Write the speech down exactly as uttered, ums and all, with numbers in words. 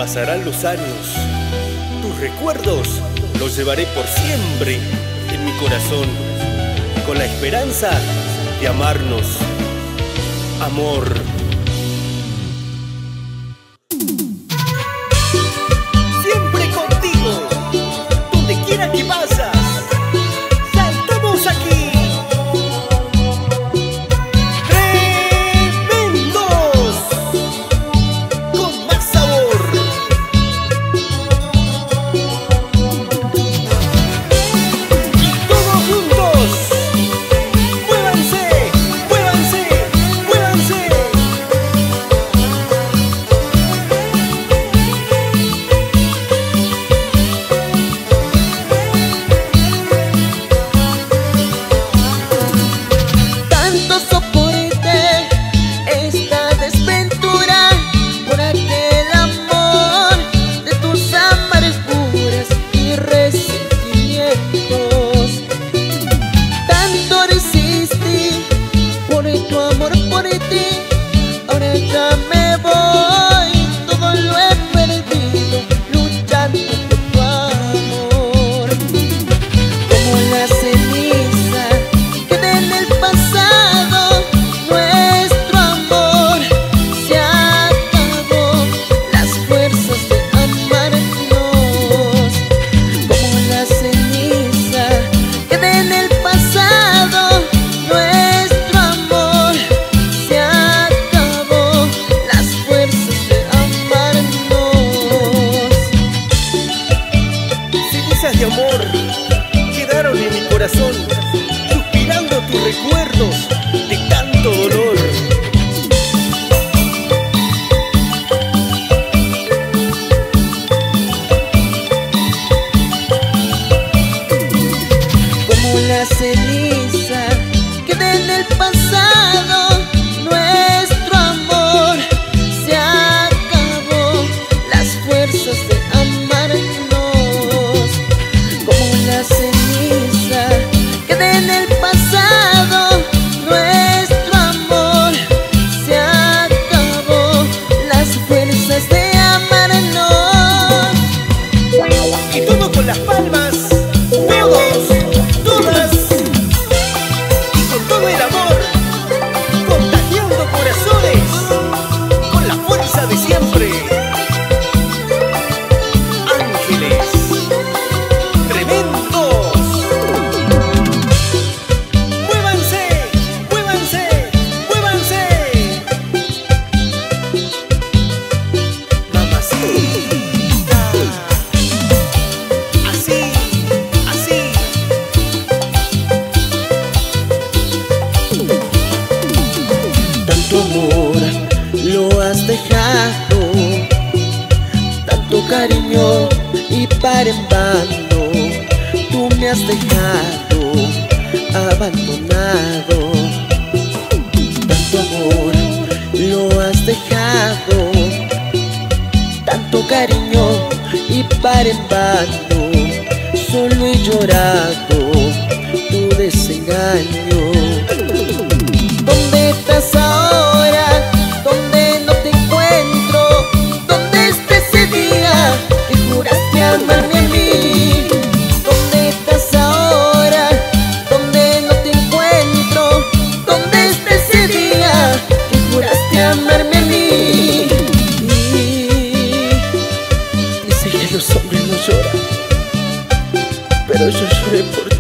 Pasarán los años, tus recuerdos los llevaré por siempre en mi corazón, con la esperanza de amarnos, amor. Siempre contigo, donde quiera que pasas, saltamos aquí. Tremendos, con más sabor. Todos juntos, muévanse, muévanse, muévanse. Tanto soporte esta desventura por aquel amor de tus amarguras y resentimientos. Tanto resistí por tu amor, por ti. Ahora ya me voy, todo lo he perdido luchando por tu amor. Como la ceniza queda en el pasado, nuestro amor se acabó, las fuerzas de amarnos. Como la ceniza queda en el pasado, nuestro amor se acabó, las fuerzas de amarnos. Cenizas de amor quedaron en mi corazón, suspirando tus recuerdos de tanto dolor. Como la ceniza queda en el pasado, nuestro amor se acabó, las fuerzas de amarnos. Como la ceniza queda en el pasado, nuestro amor se acabó, las fuerzas de amarnos. Y todo con las palmas, todos, todas, y con todo el amor, contagiando corazones, con la fuerza de siempre. Ángeles, tremendos, muévanse, muévanse, muévanse. Mamacita, así, así. Tanto amor lo has dejado, tanto cariño y par en bando, tú me has dejado abandonado. Tanto amor lo has dejado, tanto cariño y par en bando, solo he llorado tu desengaño. ¿Dónde estás ahora? ¿Dónde no te encuentro? ¿Dónde está ese día que juraste amarme a mí? ¿Dónde estás ahora? ¿Dónde no te encuentro? ¿Dónde está ese día que juraste amarme a mí? Y dice que los hombres no lloran, pero yo lloré por